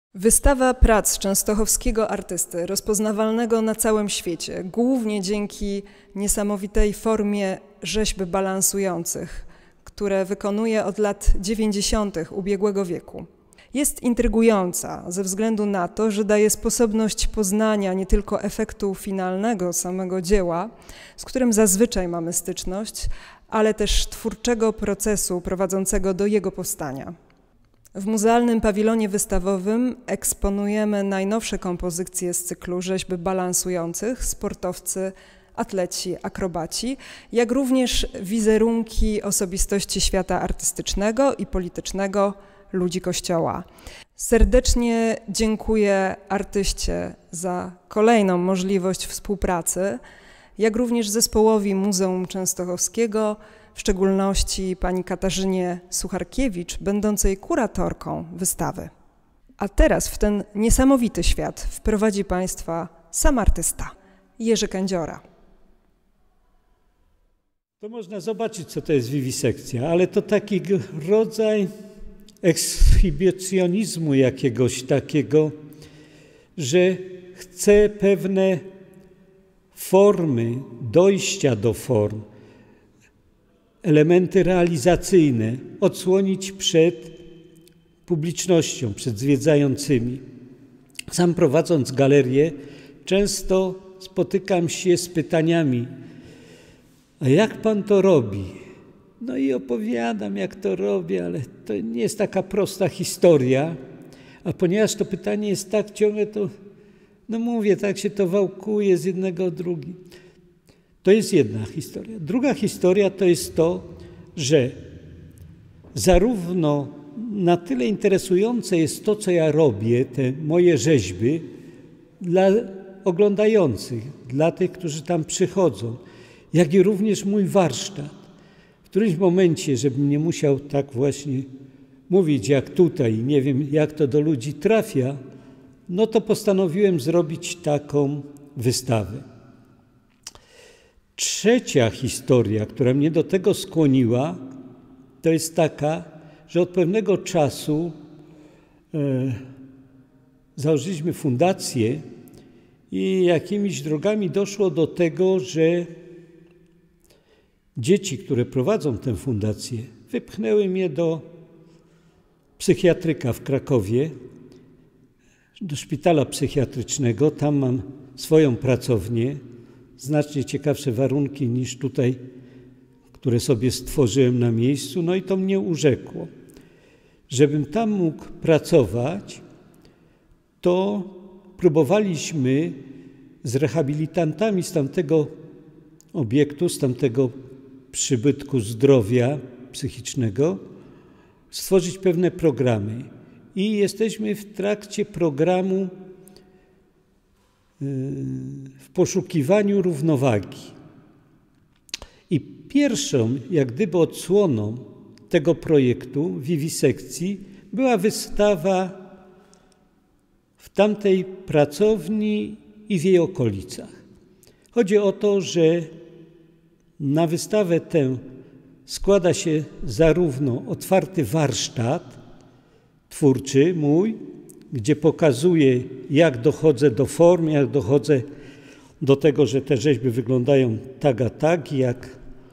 Wystawa prac częstochowskiego artysty, rozpoznawalnego na całym świecie, głównie dzięki niesamowitej formie rzeźb balansujących, które wykonuje od lat 90. ubiegłego wieku. Jest intrygująca ze względu na to, że daje sposobność poznania nie tylko efektu finalnego samego dzieła, z którym zazwyczaj mamy styczność, ale też twórczego procesu prowadzącego do jego powstania. W Muzealnym Pawilonie Wystawowym eksponujemy najnowsze kompozycje z cyklu rzeźb balansujących, sportowcy, atleci, akrobaci, jak również wizerunki osobistości świata artystycznego i politycznego, ludzi Kościoła. Serdecznie dziękuję artyście za kolejną możliwość współpracy, jak również zespołowi Muzeum Częstochowskiego, w szczególności pani Katarzynie Sucharkiewicz, będącej kuratorką wystawy. A teraz w ten niesamowity świat wprowadzi Państwa sam artysta, Jerzy Kędziora. To można zobaczyć, co to jest wiwisekcja, ale to taki rodzaj ekshibicjonizmu jakiegoś takiego, że chce pewne formy, dojścia do form, elementy realizacyjne odsłonić przed publicznością, przed zwiedzającymi. Sam prowadząc galerię, często spotykam się z pytaniami: a jak pan to robi? No i opowiadam, jak to robię, ale to nie jest taka prosta historia, a ponieważ to pytanie jest tak ciągle, to no mówię, tak się to wałkuje z jednego w drugi. To jest jedna historia. Druga historia to jest to, że zarówno na tyle interesujące jest to, co ja robię, te moje rzeźby, dla oglądających, dla tych, którzy tam przychodzą, jak i również mój warsztat. W którymś momencie, żebym nie musiał tak właśnie mówić jak tutaj, nie wiem jak to do ludzi trafia, no to postanowiłem zrobić taką wystawę. Trzecia historia, która mnie do tego skłoniła, to jest taka, że od pewnego czasu założyliśmy fundację i jakimiś drogami doszło do tego, że dzieci, które prowadzą tę fundację, wypchnęły mnie do psychiatryka w Krakowie, do szpitala psychiatrycznego. Tam mam swoją pracownię, znacznie ciekawsze warunki niż tutaj, które sobie stworzyłem na miejscu. No i to mnie urzekło. Żebym tam mógł pracować, to próbowaliśmy z rehabilitantami z tamtego obiektu, z tamtego przybytku zdrowia psychicznego stworzyć pewne programy. I jesteśmy w trakcie programu w poszukiwaniu równowagi. I pierwszą, jak gdyby odsłoną tego projektu wiwisekcji była wystawa w tamtej pracowni i w jej okolicach. Chodzi o to, że na wystawę tę składa się zarówno otwarty warsztat twórczy mój, gdzie pokazuję, jak dochodzę do form, jak dochodzę do tego, że te rzeźby wyglądają tak a tak, jak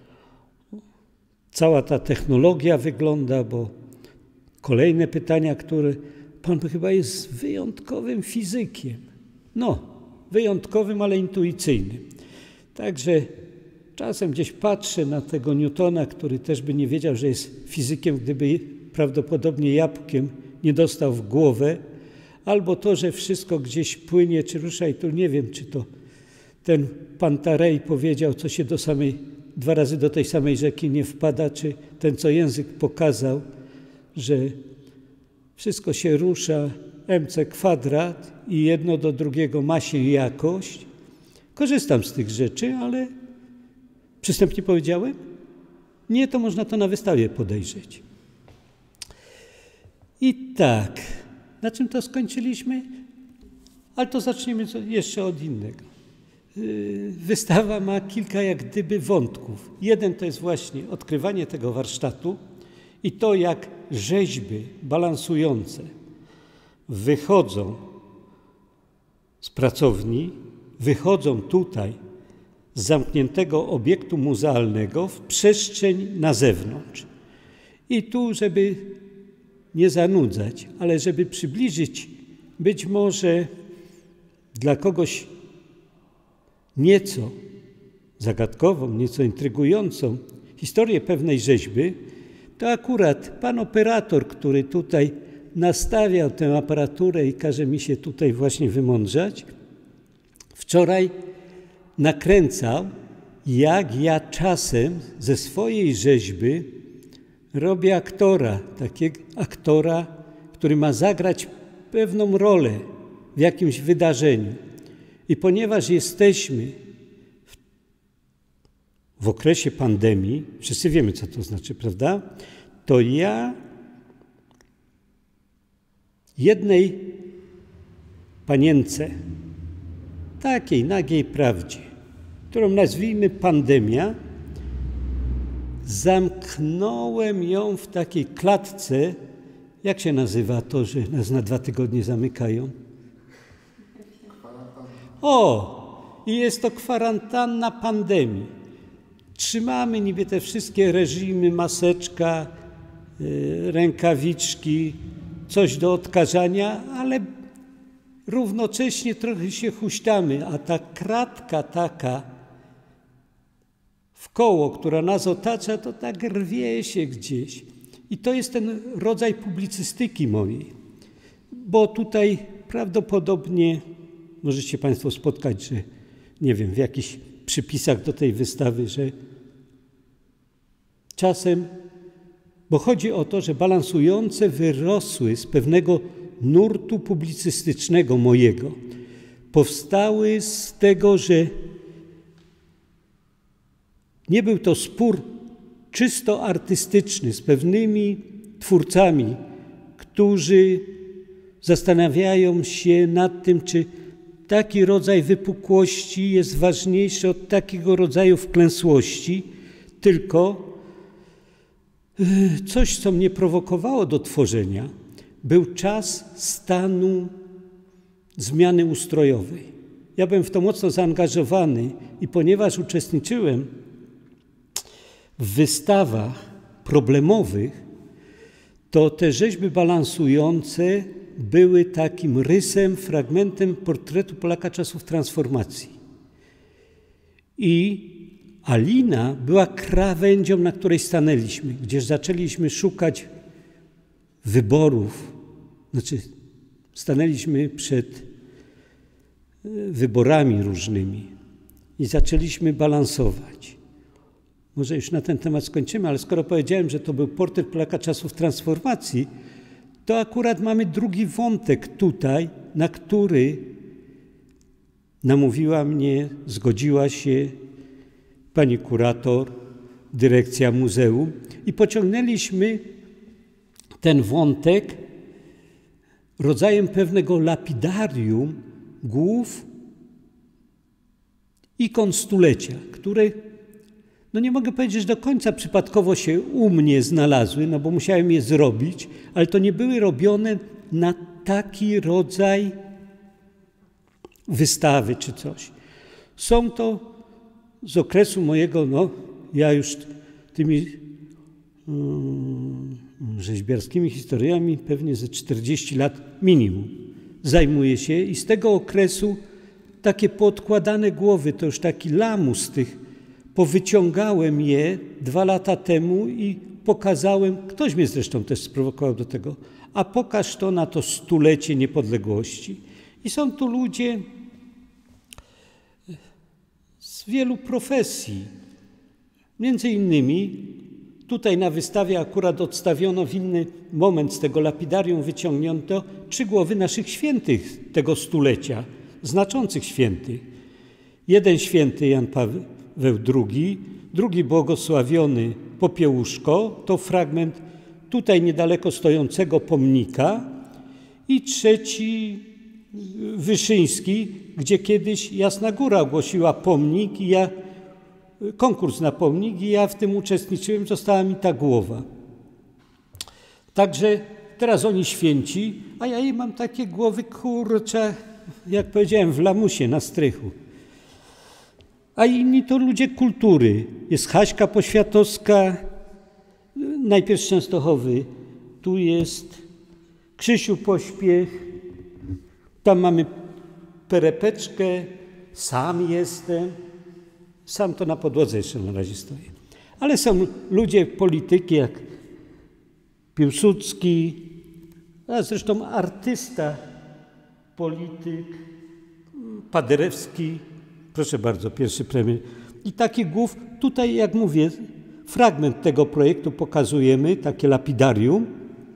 cała ta technologia wygląda, bo kolejne pytania, które pan chyba jest wyjątkowym fizykiem. No, wyjątkowym, ale intuicyjnym. Także czasem gdzieś patrzę na tego Newtona, który też by nie wiedział, że jest fizykiem, gdyby prawdopodobnie jabłkiem nie dostał w głowę, albo to, że wszystko gdzieś płynie czy rusza i tu nie wiem, czy to ten Pantarej powiedział, co się dwa razy do tej samej rzeki nie wpada, czy ten, co język pokazał, że wszystko się rusza, mc kwadrat i jedno do drugiego ma się jakość. Korzystam z tych rzeczy, ale przystępnie powiedziałem? Nie, to można to na wystawie podejrzeć. I tak, na czym to skończyliśmy? Ale to zaczniemy jeszcze od innego. Wystawa ma kilka jak gdyby wątków. Jeden to jest właśnie odkrywanie tego warsztatu i to, jak rzeźby balansujące wychodzą z pracowni, wychodzą tutaj z zamkniętego obiektu muzealnego w przestrzeń na zewnątrz. I tu, żeby nie zanudzać, ale żeby przybliżyć być może dla kogoś nieco zagadkową, nieco intrygującą historię pewnej rzeźby, to akurat pan operator, który tutaj nastawiał tę aparaturę i każe mi się tutaj właśnie wymądrzać, wczoraj nakręcał, jak ja czasem ze swojej rzeźby robię aktora, takiego aktora, który ma zagrać pewną rolę w jakimś wydarzeniu. I ponieważ jesteśmy w okresie pandemii, wszyscy wiemy, co to znaczy, prawda? To ja jednej panience, takiej nagiej prawdzie, którą nazwijmy pandemia, zamknąłem ją w takiej klatce. Jak się nazywa to, że nas na 2 tygodnie zamykają? I jest to kwarantanna pandemii. Trzymamy niby te wszystkie reżimy, maseczka, rękawiczki, coś do odkażania, ale równocześnie trochę się huśtamy, a ta kratka taka w koło, która nas otacza, to tak rwie się gdzieś. I to jest ten rodzaj publicystyki mojej, bo tutaj prawdopodobnie możecie Państwo spotkać, że nie wiem, w jakichś przypisach do tej wystawy, że czasem, bo chodzi o to, że balansujące wyrosły z pewnego nurtu publicystycznego mojego. Powstały z tego, że nie był to spór czysto artystyczny z pewnymi twórcami, którzy zastanawiają się nad tym, czy taki rodzaj wypukłości jest ważniejszy od takiego rodzaju wklęsłości, tylko coś, co mnie prowokowało do tworzenia, był czas stanu zmiany ustrojowej. Ja byłem w to mocno zaangażowany i ponieważ uczestniczyłem w wystawach problemowych, to te rzeźby balansujące były takim rysem, fragmentem portretu Polaka czasów transformacji. I Alina była krawędzią, na której stanęliśmy, gdzież zaczęliśmy szukać wyborów. Znaczy, stanęliśmy przed wyborami różnymi i zaczęliśmy balansować. Może już na ten temat skończymy, ale skoro powiedziałem, że to był portret Polaka czasów transformacji, to akurat mamy drugi wątek tutaj, na który namówiła mnie, zgodziła się pani kurator, dyrekcja muzeum i pociągnęliśmy ten wątek rodzajem pewnego lapidarium głów ikon stulecia, które, no nie mogę powiedzieć, że do końca przypadkowo się u mnie znalazły, no bo musiałem je zrobić, ale to nie były robione na taki rodzaj wystawy czy coś. Są to z okresu mojego, no ja już tymi rzeźbiarskimi historiami pewnie ze 40 lat minimum zajmuję się i z tego okresu takie poodkładane głowy, to już taki lamus tych, powyciągałem je 2 lata temu i pokazałem, ktoś mnie zresztą też sprowokował do tego, a pokaż to na to 100-lecie niepodległości. I są tu ludzie z wielu profesji. Między innymi tutaj na wystawie akurat odstawiono w inny moment z tego lapidarium wyciągnięto 3 głowy naszych świętych tego 100-lecia, znaczących świętych. Jeden święty Jan Paweł II, drugi błogosławiony Popiełuszko, to fragment tutaj niedaleko stojącego pomnika i trzeci Wyszyński, gdzie kiedyś Jasna Góra ogłosiła pomnik i konkurs na pomnik i ja w tym uczestniczyłem, została mi ta głowa. Także teraz oni święci, a ja mam takie głowy, kurcze, jak powiedziałem, w lamusie, na strychu. A inni to ludzie kultury. Jest Haśka Poświatowska, najpierw z Częstochowy, tu jest Krzysiu Pośpiech, tam mamy Perepeczkę, sam jestem, sam to na podłodze jeszcze na razie stoję. Ale są ludzie polityki jak Piłsudski, a zresztą artysta, polityk, Paderewski, proszę bardzo, pierwszy premier. I takich głów, tutaj jak mówię, fragment tego projektu pokazujemy, takie lapidarium.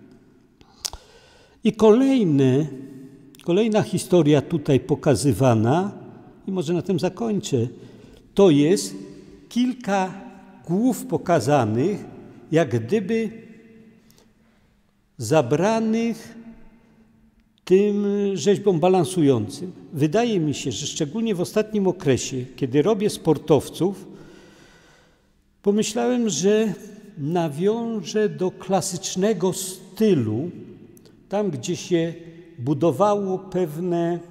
I kolejna historia tutaj pokazywana, i może na tym zakończę, to jest kilka głów pokazanych, jak gdyby zabranych tym rzeźbom balansującym. Wydaje mi się, że szczególnie w ostatnim okresie, kiedy robię sportowców, pomyślałem, że nawiążę do klasycznego stylu, tam gdzie się budowało pewne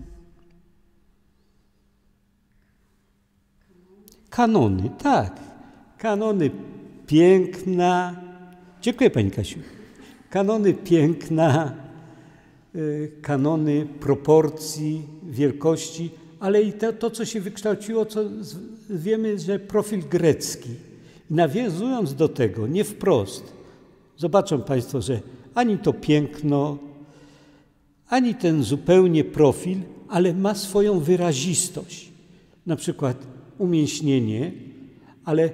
kanony. Tak, kanony piękna. Dziękuję pani Kasiu. Kanony piękna, kanony proporcji, wielkości, ale i to co się wykształciło, co wiemy, że profil grecki. I nawiązując do tego, nie wprost, zobaczą państwo, że ani to piękno, ani ten zupełnie profil, ale ma swoją wyrazistość. Na przykład umięśnienie, ale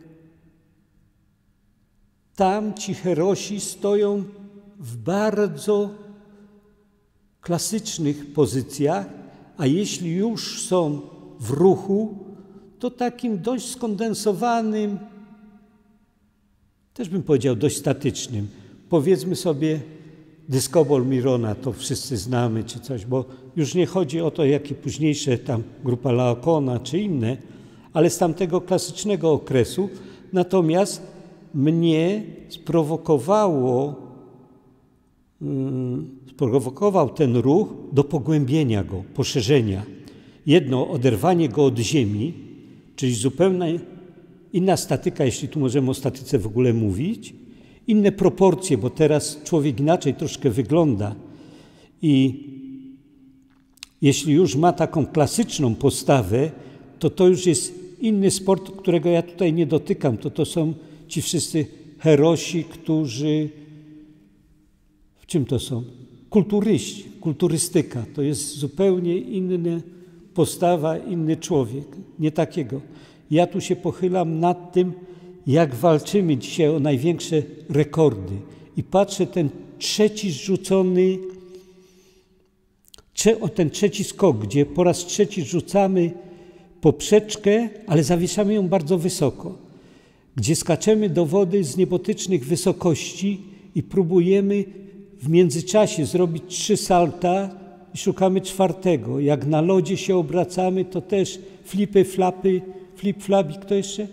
tam ci herosi stoją w bardzo klasycznych pozycjach, a jeśli już są w ruchu, to takim dość skondensowanym, też bym powiedział dość statycznym. Powiedzmy sobie dyskobol Mirona, to wszyscy znamy czy coś, bo już nie chodzi o to, jakie późniejsze tam grupa Laokona czy inne, ale z tamtego klasycznego okresu. Natomiast mnie sprowokował ten ruch do pogłębienia go, poszerzenia. Jedno, oderwanie go od ziemi, czyli zupełnie inna statyka, jeśli tu możemy o statyce w ogóle mówić, inne proporcje, bo teraz człowiek inaczej troszkę wygląda i jeśli już ma taką klasyczną postawę, to już jest inny sport, którego ja tutaj nie dotykam. To są ci wszyscy herosi, którzy... W czym to są? Kulturyści, kulturystyka. To jest zupełnie inna postawa, inny człowiek. Nie takiego. Ja tu się pochylam nad tym, jak walczymy dzisiaj o największe rekordy. I patrzę ten trzeci skok, gdzie po raz trzeci rzucamy poprzeczkę, ale zawieszamy ją bardzo wysoko. Gdzie skaczemy do wody z niebotycznych wysokości i próbujemy w międzyczasie zrobić 3 salta i szukamy 4. Jak na lodzie się obracamy, to też flipy, flapy, flip-flap i kto jeszcze?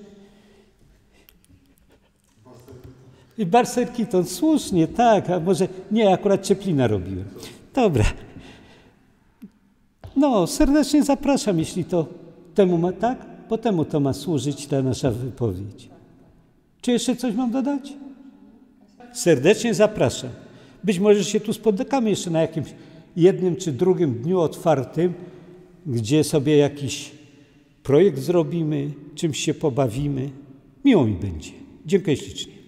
I Barserkiton, słusznie, tak, a może nie, akurat Cieplina robiłem. Dobra. No, serdecznie zapraszam, jeśli to temu ma, tak? Po temu to ma służyć ta nasza wypowiedź. Czy jeszcze coś mam dodać? Serdecznie zapraszam. Być może się tu spotykamy jeszcze na jakimś jednym czy drugim dniu otwartym, gdzie sobie jakiś projekt zrobimy, czymś się pobawimy. Miło mi będzie. Dziękuję ślicznie.